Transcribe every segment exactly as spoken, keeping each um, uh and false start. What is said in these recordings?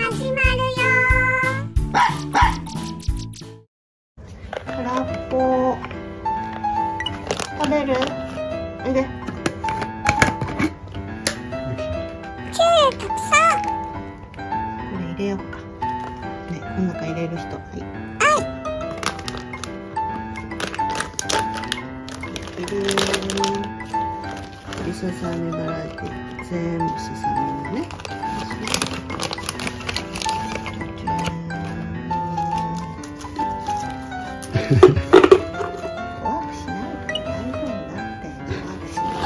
始まるよ。空っぽ食べる？おいで。チューたくさん。これ入れようか。ね、この中入れる人。はい。はい。入れる。ささみバラエティ全部ささみのね。怖くしないで大丈夫だって。怖くしない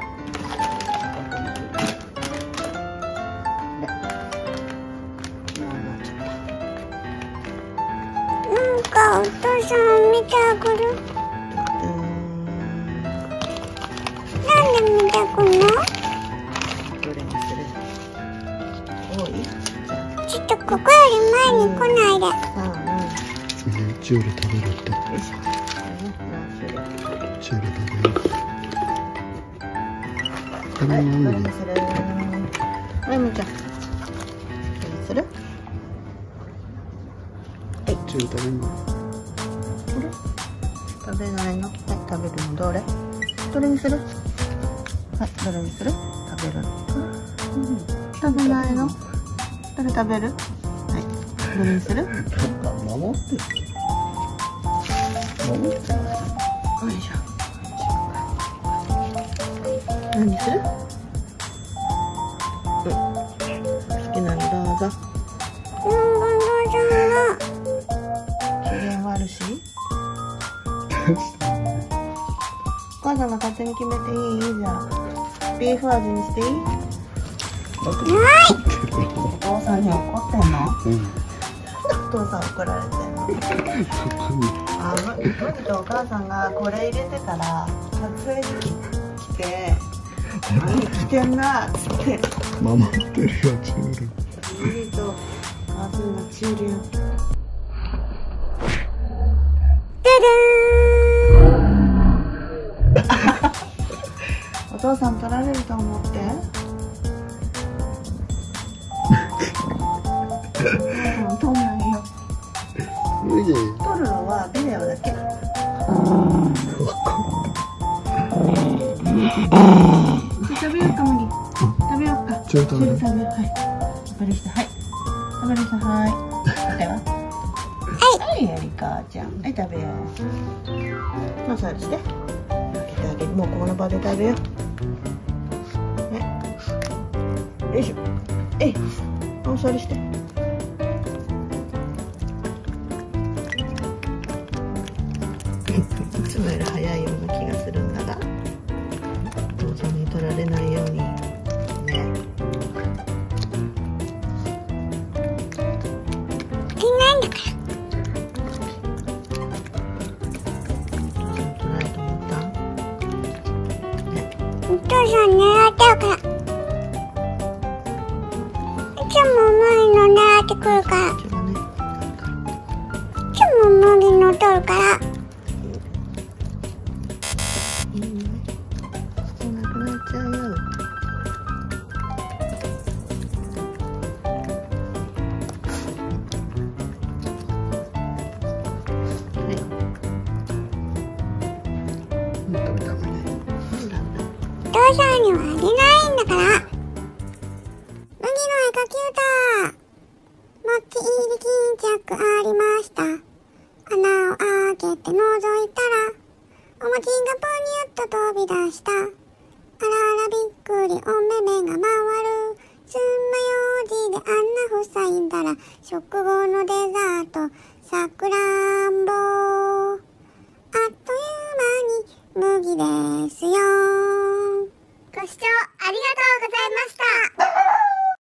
で。もうなっちゃった。なんかお父さん見てあげる。なんで見てくんの？どれにする？多い？ちょっとここより前に来ないで。 チュール食べるって。よいしょ。チュール食べる。食べないで。 どれにする？はい、みーちゃん。どれにする？はい。 チュール食べるの？ 食べないの？はい、食べるのどれ？どれにする？はい、どれにする？食べるの。うん、食べないの？どれ食べる？はい、どれにする？ なんか守ってる。守ってる。 よいしょ。何にする？うん、好きなのどうぞ。うん、どうぞ。機嫌悪し？お母さんが勝手に決めていい？じゃあビーフ味にしていい？お父さんに怒ってんの？ うん。 お父さん怒られてんの？あ、マミとお母さんがこれ入れてたら撮影に来て「あれ危険だ」っつって守ってるよチュール。 マミとお母さんがチュール。お父さん取られると思って。うん、取んないよ。 無理。 撮るのはビデオだけ。食べようか、麦。食べようか。 チュール食べる。 食べる。はい。食べる人、はい。食べる人、はい。では。はい、エリカちゃん。はい、食べよう。マッサージして。開けてあげる。もうこの場で食べよう。ね。よいしょ。えい。マッサージして。いつもより早いような気がするんだが、お父さんに取られないようにね。いないんだから。取られると思った？ね。お父さん狙っちゃうから。いつも麦の狙ってくるから。いつも麦の取るから。お父さんにはあげないんだから。麦の絵描き歌。持ち入り巾着ありました。穴を開けて覗いたら、お餅がぽにゅっと飛び出した。あらあらびっくりお目目が回る。つまようじであんな塞いだら、食後のデザート、さくらんぼ。